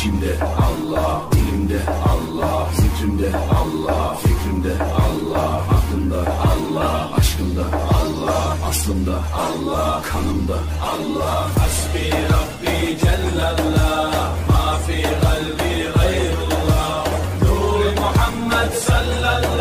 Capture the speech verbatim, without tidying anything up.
İçimde Allah, dilimde Allah, zikrimde Allah, fikrimde Allah, aklımda Allah, aşkımda Allah, aslımda Allah, kanımda Allah. Hasbi Rabbi Cellallah, ma fi kalbi gayrullah, Nur Muhammed sallallahu